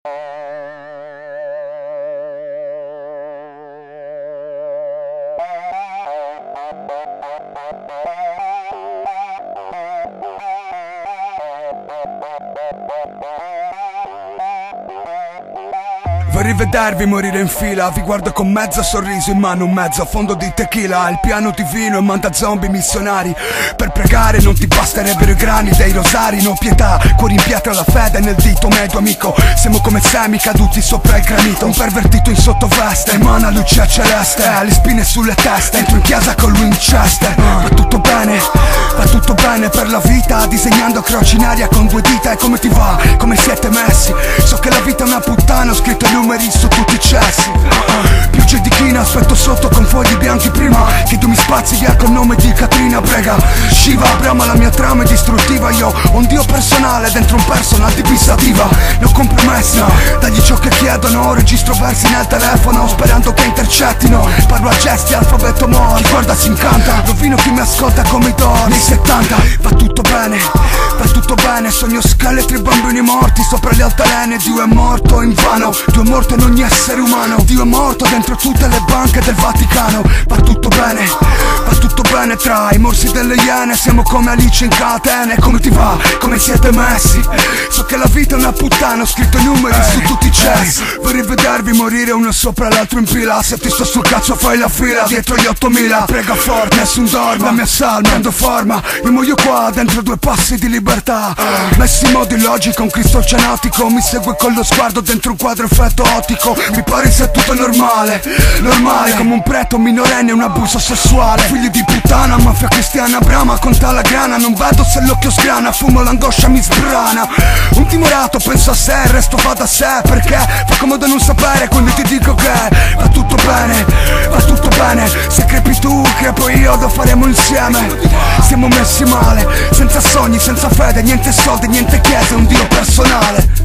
Vorrei vedervi morire in fila, vi guardo con mezzo sorriso, in mano un mezzo fondo di tequila, il piano divino e manda zombie missionari. Per pregare non ti basterebbero i grani dei rosari, no pietà, cuori in pietra, la fede nel dito medio amico. Siamo come semi caduti sopra il granito, un pervertito in sottoveste, emana luce celeste, le spine sulle teste, entro in chiesa con Winchester. Va tutto bene per la vita, disegnando croci in aria con due dita. E come ti va? Come siete messi? So che la vita è una puttana, ho scritto i numeri su tutti i cessi. Pioggia di china, aspetto sotto con fogli bianchi prima che tu mi spazi via col nome di Katrina. Prega Shiva, Brahma, la mia trama è distruttiva. Io ho un dio personale dentro un personal di pissativa. Ne ho compromessi, dagli ciò che chiedono. Registro versi nel telefono sperando che intercettino. Parlo a gesti, alfabeto moro. Chi guarda si incanta, rovino chi mi ascolta come i Doors. Nei 70 va tutto bene, sogno scheletri e bambini morti sopra le altalene. Dio è morto in vano, Dio è morto in ogni essere umano. Dio è morto dentro tutte le banche del Vaticano. Va tutto bene tra i morsi delle iene. Siamo come Alice in catene. Come ti va? Come siete messi? So che la vita è una puttana, ho scritto i numeri su tutti i cessi. Vorrei vedervi morire uno sopra l'altro in fila. Se ti sto sul cazzo fai la fila dietro gli 8000. Prega forte, nessun dorma, la mia salma prendo forma. Io muoio qua dentro due passi di libertà. Messi in modo illogico, un Cristo cenatico mi segue con lo sguardo dentro un quadro effetto ottico. Mi pare sia tutto normale come un preto minorenne e un abuso sessuale. Figli di puttana, mafia cristiana, brama, conta la grana. Non vedo se l'occhio sgrana, fumo l'angoscia mi sbrana. Un timorato, penso a sé, il resto va da sé. Perché fa comodo non sapere quando ti dico che va tutto bene. Se crepi tu, crepo io, lo faremo insieme. Siamo messi male, senza sogni, senza fede, niente soldi, niente chiesa, un dio personale.